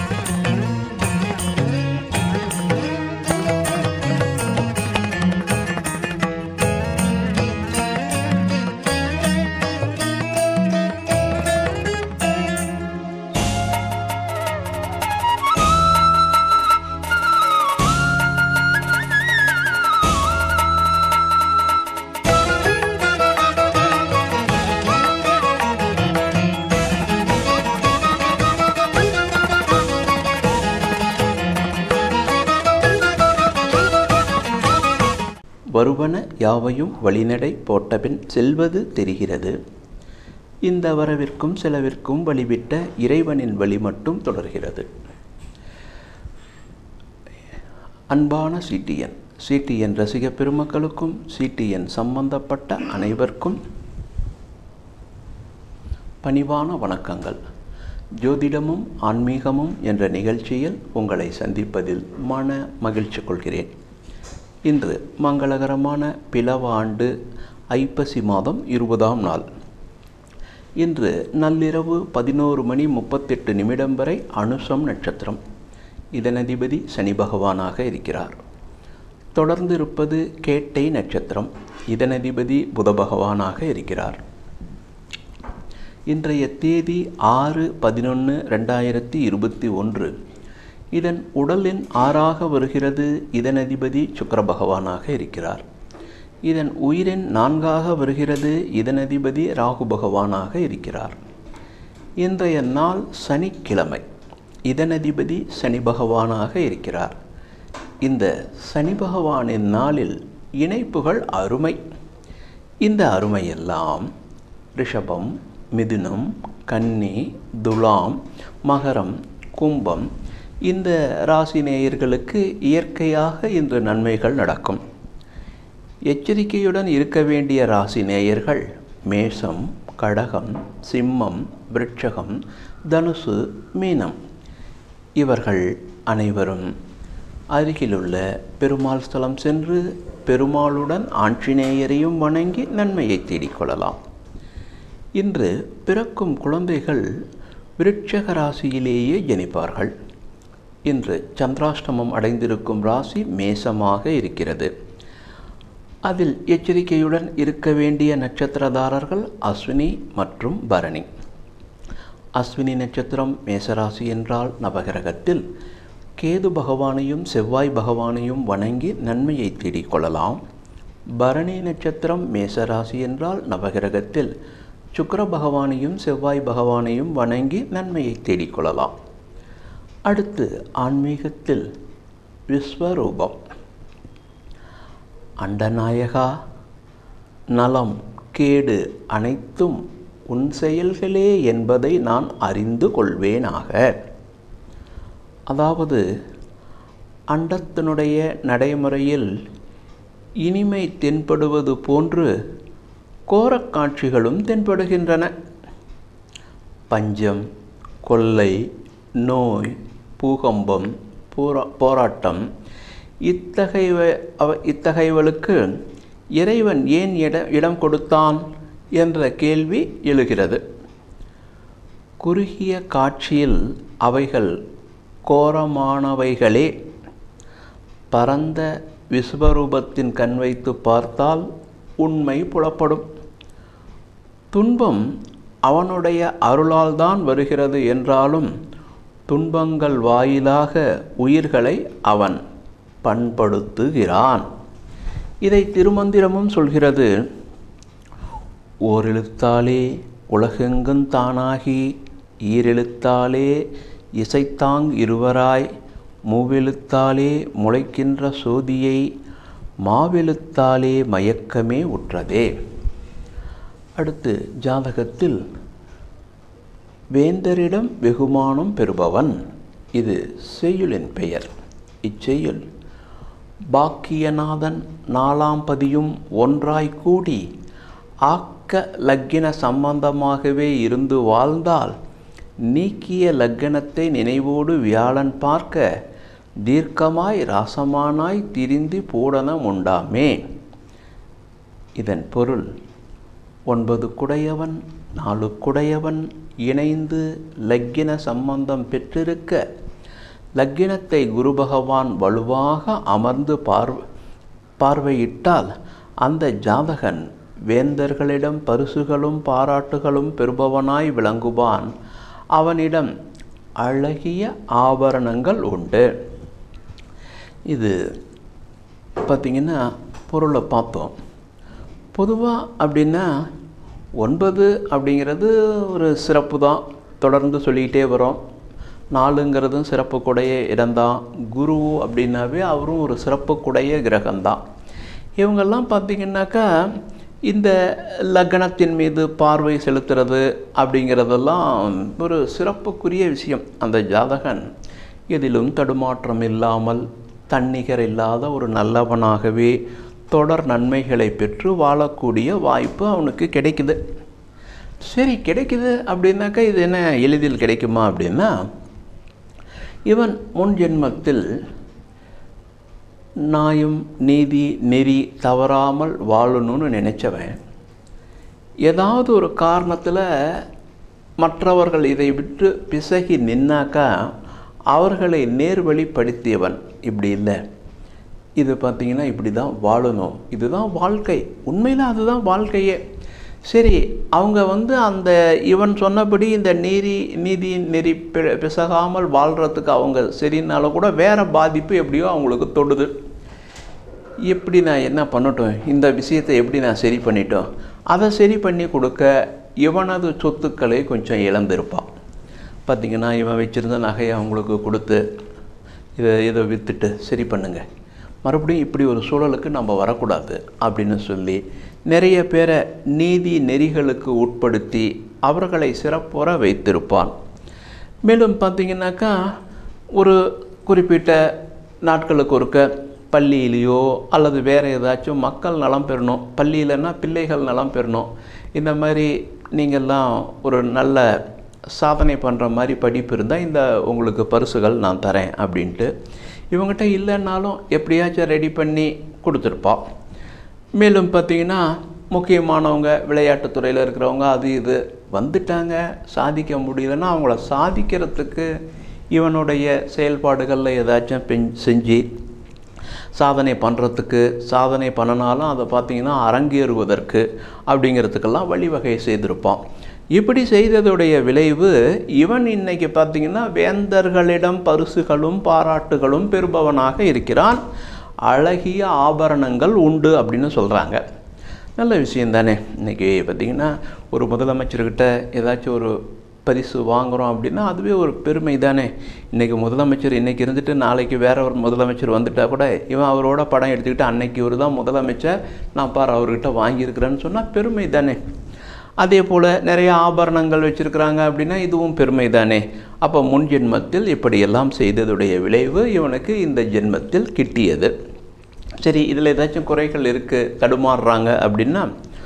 வருவன யாவையும் வழிநடை போட்டபின் செல்வது தெரிகிறது. இந்த வரவிற்கும் செலவிற்கும் வழிவிட்ட இறைவனின் வழி மட்டும் தொடர்கிறது. அன்பான சிடிஎன் ரசிக பெருமக்களுக்கும் சிடிஎன் சம்பந்தப்பட்ட அனைவருக்கும் பணிவான வணக்கங்கள். ஜோதிடமும் ஆன்மீகமும் என்ற நிகழ்ச்சியில் உங்களை சந்திப்பதில் மன மகிழ்ச்சி கொள்கிறேன். இன்று மங்களகரமான பிலவ ஆண்டு ஐப்பசி மாதம் 20ஆம் நாள். இன்று நள்ளிரவு 11:38 வரை அனுசம் நட்சத்திரம். இதன் அதிபதி சனி பகவானாக இருக்கிறார். தொடர்ந்து இருப்பது கேட்டை நட்சத்திரம். இதன் அதிபதி புத பகவானாக இருக்கிறார். இன்றைய தேதி 6/11/2021. இதன் உடலின் 6ஆக வருகிறது. இதன் அதிபதி சுக்கிர பகவானாக இருக்கிறார். இதன் உயிரின் 4ஆக வருகிறது. இதன் அதிபதி ராகு பகவானாக இருக்கிறார். இன்றைய நாள் சனிக்கிழமை. இதன் அதிபதி சனி பகவானாக இருக்கிறார். இந்த சனி பகவானின் நாளில் இணைப்புகள் அருமை. இந்த அருமையெல்லாம் ரிஷபம், மிதுனம், கன்னி, துலாம், மகரம், கும்பம் இந்த ராசி நேயர்களுக்கு இயற்கையாக இன்று நன்மைகள் நடக்கும். எச்சரிக்கையுடன் இருக்க வேண்டிய ராசி நேயர்கள் மேஷம், கடகம், சிம்மம், விருட்சகம், தனுசு, மீனம். இவர்கள் அனைவரும் அருகிலுள்ள பெருமாள் ஸ்தலம் சென்று பெருமாளுடன் ஆஞ்சநேயரையும் வணங்கி நன்மையை தேடிக்கொள்ளலாம். இன்று பிறக்கும் குழந்தைகள் விருட்சக ராசியிலேயே ஜனிப்பார்கள். இன்று சந்திராஷ்டமம் அடைந்திருக்கும் ராசி மேசமாக இருக்கிறது. அதில் எச்சரிக்கையுடன் இருக்க வேண்டிய நட்சத்திரதாரர்கள் அஸ்வினி மற்றும் பரணி. அஸ்வினி நட்சத்திரம் மேசராசி என்றால் நவகிரகத்தில் கேது பகவானையும் செவ்வாய் பகவானையும் வணங்கி நன்மையை தேடிக்கொள்ளலாம். பரணி நட்சத்திரம் மேசராசி என்றால் நவகிரகத்தில் சுக்கிர பகவானையும் செவ்வாய் பகவானையும் வணங்கி நன்மையை தேடிக்கொள்ளலாம். அடுத்து ஆன்மீகத்தில் விஸ்வரூபம். அண்டநாயகா, நலம் கேடு அனைத்தும் உன் செயல்களே என்பதை நான் அறிந்து கொள்வேனாக. அதாவது அண்டத்தினுடைய நடைமுறையில் இனிமை தென்படுவது போன்று கோரக்காட்சிகளும் தென்படுகின்றன. பஞ்சம், கொள்ளை, நோய், பூகம்பம், போராட்டம் இத்தகையவளுக்கு இறைவன் ஏன் இடம் கொடுத்தான் என்ற கேள்வி எழுகிறது. குறுகிய காட்சியில் அவைகள் கோரமானவைகளே. பரந்த விஸ்வரூபத்தின் கண் வைத்து பார்த்தால் உண்மை புலப்படும். துன்பம் அவனுடைய அருளால் தான் வருகிறது என்றாலும் துன்பங்கள் வாயிலாக உயிர்களை அவன் பண்படுத்துகிறான். இதை திருமந்திரமும் சொல்கிறது. ஓரெழுத்தாலே உலகெங்கும் தானாகி ஈரெழுத்தாலே இசைத்தாங் இருவராய் மூவெழுத்தாலே முளைக்கின்ற சோதியை மாவெழுத்தாலே மயக்கமே உற்றதே. அடுத்து ஜாதகத்தில் வேந்தரிடம் வெகுமானம் பெறுபவன். இது செய்யுளின் பெயர். இச்செய்யுள் பாக்கியநாதன் 4ஆம் பதியும் ஒன்றாய் கூடி ஆக்க லக்கின சம்பந்தமாகவே இருந்து வாழ்ந்தால் நீக்கிய லக்கணத்தை நினைவோடு வியாழன் பார்க்க தீர்க்கமாய் ராசமானாய் திரிந்து பூடனம் உண்டாமே. இதன் பொருள் 9 குடையவன் 4 குடையவன் இணைந்து லக்கின சம்பந்தம் பெற்றிருக்க லக்கினத்தை குரு பகவான் வலுவாக அமர்ந்து பார்வையிட்டால் அந்த ஜாதகன் வேந்தர்களிடம் பரிசுகளும் பாராட்டுகளும் பெறுபவனாய் விளங்குவான். அவனிடம் அழகிய ஆபரணங்கள் உண்டு. இது பார்த்திங்கன்னா பொருளை பார்த்தோம். பொதுவாக அப்படின்னா 9 அப்படிங்கிறது ஒரு சிறப்பு தான், தொடர்ந்து சொல்லிக்கிட்டே வரோம். 4ங்கிறதும் சிறப்புக்குடைய இடம்தான். குரு அப்படின்னாவே அவரும் ஒரு சிறப்புக்குடைய கிரகம்தான். இவங்கெல்லாம் பார்த்திங்கன்னாக்கா இந்த லக்னத்தின் மீது பார்வை செலுத்துறது அப்படிங்கிறதெல்லாம் ஒரு சிறப்புக்குரிய விஷயம். அந்த ஜாதகன் எதிலும் தடுமாற்றம் இல்லாமல் தன்னிகர் இல்லாத ஒரு நல்லவனாகவே தொடர் நன்மைகளை பெற்று வாழக்கூடிய வாய்ப்பு அவனுக்கு கிடைக்குது. சரி, கிடைக்குது அப்படின்னாக்கா இது என்ன எளிதில் கிடைக்குமா அப்படின்னா, இவன் முன் ஜென்மத்தில் நியாயம் நீதி நெறி தவறாமல் வாழணும்னு நினைச்சவன் ஏதாவது ஒரு காரணத்தில் மற்றவர்கள் இதை விட்டு பிசகி நின்னாக்கா அவர்களை நேர்வழிப்படுத்தியவன். இப்படி இல்லை, இது பார்த்திங்கன்னா இப்படி தான் வாழணும், இதுதான் வாழ்க்கை, உண்மையில் அதுதான் வாழ்க்கையே. சரி, அவங்க அந்த இவன் சொன்னபடி இந்த நீதி நெறி பிசகாமல் வாழ்கிறதுக்கு அவங்க சரினாலும் கூட வேறு பாதிப்பு எப்படியோ அவங்களுக்கு தொடுது. எப்படி நான் என்ன பண்ணட்டும், இந்த விஷயத்தை எப்படி நான் சரி பண்ணிட்டோம், அதை சரி பண்ணி கொடுக்க இவனது சொத்துக்களை கொஞ்சம் இழந்திருப்பான். பார்த்திங்கன்னா இவன் வச்சுருந்த நகையை அவங்களுக்கு கொடுத்து இதை விற்றுட்டு சரி பண்ணுங்க, மறுபடியும் இப்படி ஒரு சூழலுக்கு நம்ம வரக்கூடாது அப்படின்னு சொல்லி நிறைய பேரை நீதி நெறிகளுக்கு உட்படுத்தி அவர்களை சிறப்புற வைத்திருப்பான். மேலும் பார்த்திங்கனாக்கா ஒரு குறிப்பிட்ட நாட்களுக்கு ஒருக்க பள்ளியிலையோ அல்லது வேறு ஏதாச்சும் மக்கள் நலம் பெறணும், பள்ளியிலன்னா பிள்ளைகள் நலம் பெறணும், இந்த மாதிரி நீங்கள்லாம் ஒரு நல்ல சாதனை பண்ணுற மாதிரி படிப்பு இருந்தால் இந்த உங்களுக்கு பரிசுகள் நான் தரேன் அப்படின்ட்டு இவங்ககிட்ட இல்லைன்னாலும் எப்படியாச்சும் ரெடி பண்ணி கொடுத்துருப்பான். மேலும் பார்த்திங்கன்னா முக்கியமானவங்க விளையாட்டுத்துறையில் இருக்கிறவங்க அது இது வந்துட்டாங்க, சாதிக்க முடியலன்னா அவங்கள சாதிக்கிறதுக்கு இவனுடைய செயல்பாடுகளில் ஏதாச்சும் செஞ்சு சாதனை பண்ணுறதுக்கு, சாதனை பண்ணினாலும் அதை பார்த்திங்கன்னா அரங்கேறுவதற்கு அப்படிங்கிறதுக்கெல்லாம் வழிவகை செய்திருப்பான். இப்படி செய்ததுடைய விளைவு இவன் இன்னைக்கு பார்த்திங்கன்னா வேந்தர்களிடம் பரிசுகளும் பாராட்டுகளும் பெறுபவனாக இருக்கிறான். அழகிய ஆபரணங்கள் உண்டு அப்படின்னு சொல்கிறாங்க. நல்ல விஷயம் தானே. இன்றைக்கி பார்த்திங்கன்னா ஒரு முதலமைச்சர்கிட்ட ஏதாச்சும் ஒரு பரிசு வாங்குகிறோம் அப்படின்னா அதுவே ஒரு பெருமை தானே. இன்றைக்கி முதலமைச்சர் இன்றைக்கி இருந்துட்டு நாளைக்கு வேற ஒரு முதலமைச்சர் வந்துட்டால் கூட இவன் அவரோட படம் எடுத்துக்கிட்டு அன்னைக்கு இவர் தான் முதலமைச்சர், நான் பாரு அவர்கிட்ட வாங்கியிருக்கிறேன்னு சொன்னால் பெருமை தானே. அதே போல் நிறைய ஆபரணங்கள் வச்சுருக்கிறாங்க அப்படின்னா இதுவும் பெருமை தானே. அப்போ முன் ஜென்மத்தில் இப்படியெல்லாம் செய்ததுடைய விளைவு இவனுக்கு இந்த ஜென்மத்தில் கிட்டியது. சரி, இதில் ஏதாச்சும் குறைகள் இருக்குது, தடுமாறுறாங்க அப்படின்னா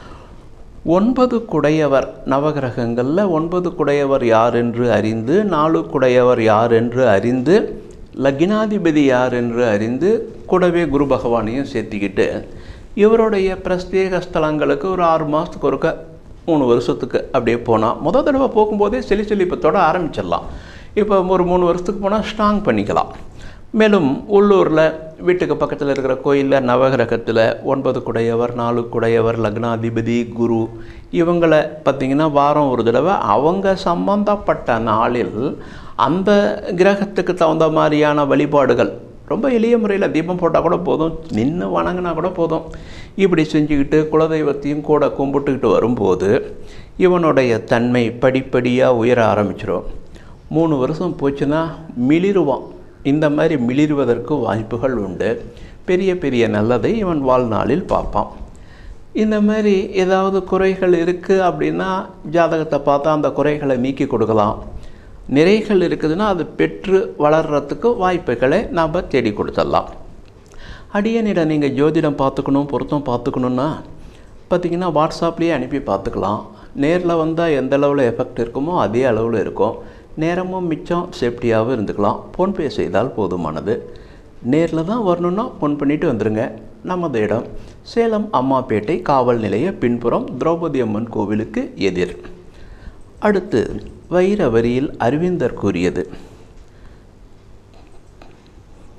9 குடையவர் நவகிரகங்களில் 9 குடையவர் யார் என்று அறிந்து, 4 குடையவர் யார் என்று அறிந்து, லக்னாதிபதி யார் என்று அறிந்து, கூடவே குரு பகவானையும் சேர்த்திக்கிட்டு இவருடைய பிரத்யேக ஸ்தலங்களுக்கு ஒரு 6 மாதத்துக்கு ஒருக்க 3 வருஷத்துக்கு அப்படியே போனால் முதல் தடவை போகும்போதே செழிப்பத்தோட ஆரம்பிச்சிடலாம். இப்போ ஒரு 3 வருஷத்துக்கு போனால் ஸ்ட்ராங் பண்ணிக்கலாம். மேலும் உள்ளூரில் வீட்டுக்கு பக்கத்தில் இருக்கிற கோயிலில் நவகிரகத்தில் 9 குடையவர் 4 குடையவர் லக்னாதிபதி குரு இவங்களை பார்த்திங்கன்னா வாரம் ஒரு தடவை அவங்க சம்பந்தப்பட்ட நாளில் அந்த கிரகத்துக்கு தகுந்த மாதிரியான வழிபாடுகள் ரொம்ப எளிய முறையில் தீபம் போட்டால் கூட போதும், நின்று வணங்கினா கூட போதும். இப்படி செஞ்சுக்கிட்டு குலதெய்வத்தையும் கூட கும்பிட்டுக்கிட்டு வரும்போது இவனுடைய தன்மை படிப்படியாக உயர ஆரம்பிச்சிடும். 3 வருஷம் போச்சுன்னா மிளிருவான். இந்த மாதிரி மிளிர்வதற்கு வாய்ப்புகள் உண்டு. பெரிய பெரிய நல்லதை இவன் வாழ்நாளில் பார்ப்பான். இந்த மாதிரி ஏதாவது குறைகள் இருக்குது அப்படின்னா ஜாதகத்தை பார்த்தா அந்த குறைகளை நீக்கி கொடுக்கலாம். நிறைகள் இருக்குதுன்னா அது பெற்று வளர்கிறதுக்கு வாய்ப்புகளை நாம் தேடி கொடுத்துடலாம். அடியனிடம் நீங்கள் ஜோதிடம் பார்த்துக்கணும், பொருத்தம் பார்த்துக்கணுன்னா பார்த்திங்கன்னா வாட்ஸ்அப்லேயே அனுப்பி பார்த்துக்கலாம். நேரில் வந்தால் எந்த அளவில் எஃபெக்ட் இருக்குமோ அதே அளவில் இருக்கும். நேரமும் மிச்சம், சேஃப்டியாகவும் இருந்துக்கலாம். ஃபோன்பே செய்தால் போதுமானது. நேரில் தான் வரணுன்னா ஃபோன் பண்ணிவிட்டு வந்துடுங்க. நமது இடம் சேலம் அம்மாப்பேட்டை காவல் நிலைய பின்புறம் திரௌபதி அம்மன் கோவிலுக்கு எதிர். அடுத்து வைர வரியில் அரவிந்தர் கூறியது,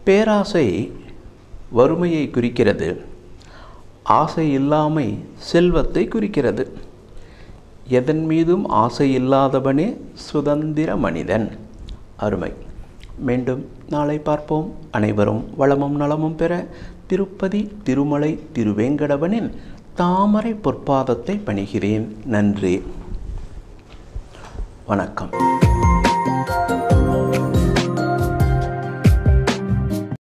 பேராசை வறுமையை குறிக்கிறது. ஆசை இல்லாமை செல்வத்தை குறிக்கிறது. எதன் மீதும் ஆசை இல்லாதவனே சுதந்திர மனிதன். அருமை. மீண்டும் நாளை பார்ப்போம். அனைவரும் வளமும் நலமும் பெற திருப்பதி திருமலை திருவேங்கடவனின் தாமரை பொற்பாதத்தை பணிகிறேன். நன்றி. வணக்கம்.